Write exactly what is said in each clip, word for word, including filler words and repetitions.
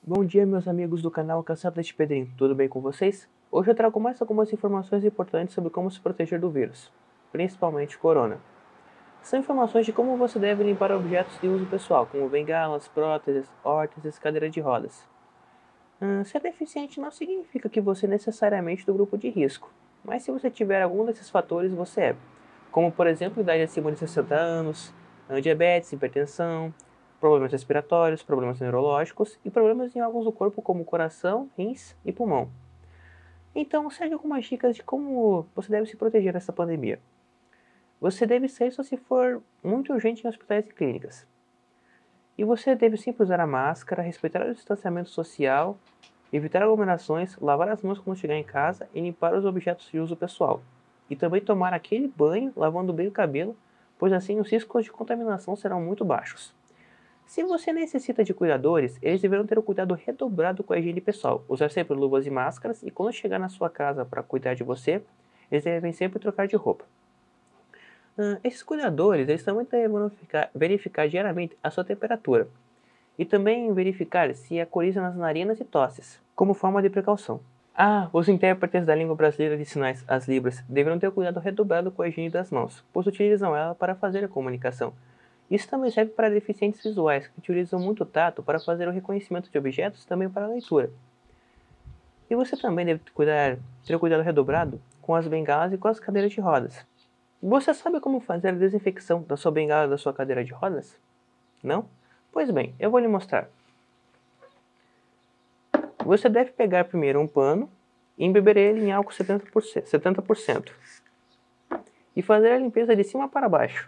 Bom dia, meus amigos do canal Caçada de Pedrinho, tudo bem com vocês? Hoje eu trago mais algumas informações importantes sobre como se proteger do vírus, principalmente corona. São informações de como você deve limpar objetos de uso pessoal, como bengalas, próteses, órteses, cadeiras de rodas. Hum, ser deficiente não significa que você é necessariamente do grupo de risco, mas se você tiver algum desses fatores, você é, como por exemplo, idade acima de sessenta anos, diabetes, hipertensão, problemas respiratórios, problemas neurológicos e problemas em órgãos do corpo como coração, rins e pulmão. Então, segue algumas dicas de como você deve se proteger nessa pandemia. Você deve sair só se for muito urgente em hospitais e clínicas. E você deve sempre usar a máscara, respeitar o distanciamento social, evitar aglomerações, lavar as mãos quando chegar em casa e limpar os objetos de uso pessoal. E também tomar aquele banho lavando bem o cabelo, pois assim os riscos de contaminação serão muito baixos. Se você necessita de cuidadores, eles deverão ter um cuidado redobrado com a higiene pessoal, usar sempre luvas e máscaras, e quando chegar na sua casa para cuidar de você, eles devem sempre trocar de roupa. Uh, esses cuidadores eles também devem verificar, verificar diariamente a sua temperatura, e também verificar se há coriza nas narinas e tosses, como forma de precaução. Ah, os intérpretes da língua brasileira de sinais, as Libras, deverão ter um cuidado redobrado com a higiene das mãos, pois utilizam ela para fazer a comunicação. Isso também serve para deficientes visuais, que utilizam muito o tato para fazer o reconhecimento de objetos e também para a leitura. E você também deve cuidar, ter um cuidado redobrado com as bengalas e com as cadeiras de rodas. Você sabe como fazer a desinfecção da sua bengala e da sua cadeira de rodas? Não? Pois bem, eu vou lhe mostrar. Você deve pegar primeiro um pano e embeber ele em álcool setenta por cento, setenta por cento e fazer a limpeza de cima para baixo.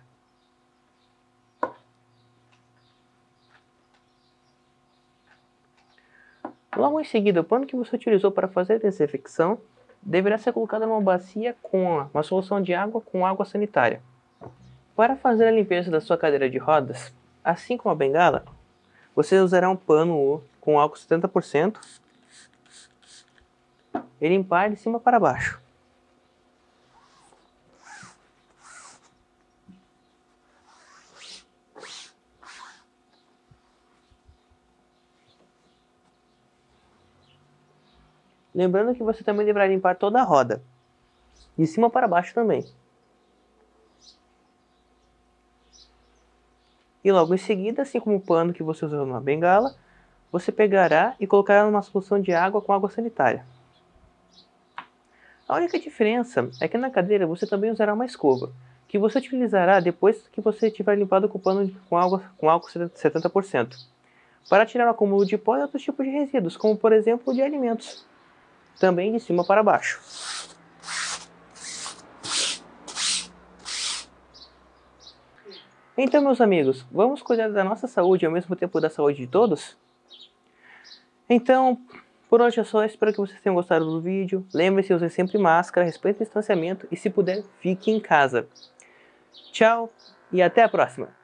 Logo em seguida, o pano que você utilizou para fazer a desinfecção deverá ser colocado numa bacia com uma solução de água com água sanitária. Para fazer a limpeza da sua cadeira de rodas, assim como a bengala, você usará um pano com álcool setenta por cento e limpar de cima para baixo. Lembrando que você também deverá limpar toda a roda, de cima para baixo também. E logo em seguida, assim como o pano que você usou na bengala, você pegará e colocará numa solução de água com água sanitária. A única diferença é que na cadeira você também usará uma escova, que você utilizará depois que você tiver limpado com o pano com água com álcool setenta por cento, para tirar o acúmulo de pó e outros tipos de resíduos, como por exemplo de alimentos. Também de cima para baixo. Então, meus amigos, vamos cuidar da nossa saúde e ao mesmo tempo da saúde de todos? Então, por hoje é só, espero que vocês tenham gostado do vídeo. Lembre-se, use sempre máscara, respeite o distanciamento e se puder, fique em casa. Tchau e até a próxima!